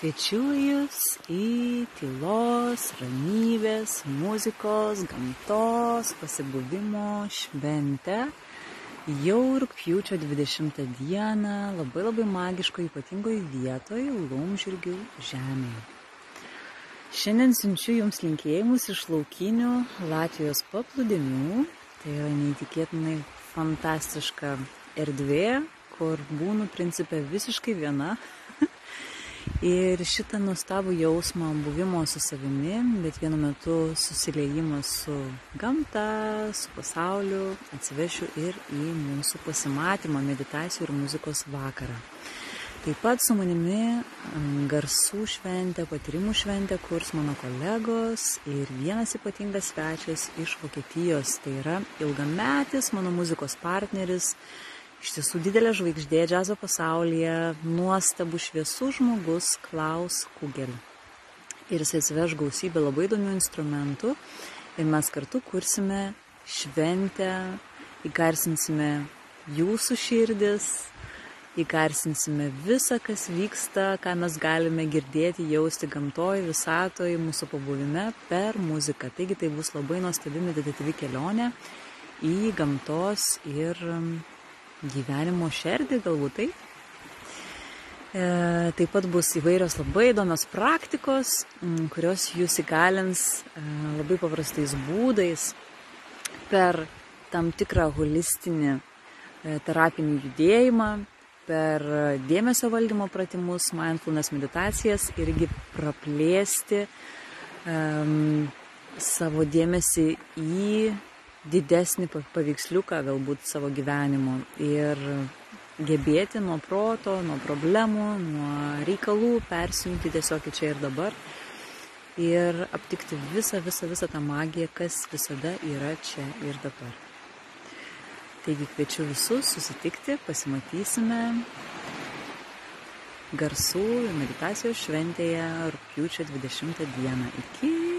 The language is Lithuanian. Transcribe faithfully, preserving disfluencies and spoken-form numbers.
Kviečiu Jūs į tylos, ramybės, muzikos, gamtos, pasibuvimo šventę. Jau rugpjūčio dvidešimtą dieną labai labai magiškoje, ypatingoje vietoje Laumžirgių žemėje. Šiandien siunčiu Jums linkėjimus iš laukinių Latvijos paplūdimių. Tai yra neįtikėtinai fantastiška erdvė, kur būnu principe visiškai viena. Ir šitą nuostabų jausmą buvimo su savimi, bet vienu metu susiliejimas su gamta, su pasauliu atsivešiu ir į mūsų pasimatymą, meditacijų ir muzikos vakarą. Taip pat su manimi garsų šventė, patyrimų šventė kurs mano kolegos ir vienas ypatingas svečias iš Vokietijos. Tai yra ilgametis mano muzikos partneris, iš tiesų didelė žvaigždė džiazo pasaulyje, nuostabų šviesų žmogus Klaus Kugel. Ir jis atsiveš gausybę labai įdomių instrumentų ir mes kartu kursime šventę, įgarsinsime jūsų širdis, įgarsinsime visą, kas vyksta, ką mes galime girdėti, jausti gamtoje, visatoje, mūsų pabuvime per muziką. Taigi tai bus labai nuostabi meditatyvi kelionė į gamtos ir gyvenimo šerdį, galbūt tai. E, taip pat bus įvairios labai įdomios praktikos, m, kurios jūs įgalins e, labai paprastais būdais per tam tikrą holistinį e, terapinį judėjimą, per dėmesio valdymo pratimus, mindfulness meditacijas irgi praplėsti e, savo dėmesį į didesnį paveiksliuką galbūt savo gyvenimo ir gebėti nuo proto, nuo problemų, nuo reikalų persijungti tiesiog į čia ir dabar ir aptikti visą, visą, visą tą magiją, kas visada yra čia ir dabar. Taigi kviečiu visus susitikti, pasimatysime garsų meditacijos šventėje rugpjūčio dvidešimtą dieną. Iki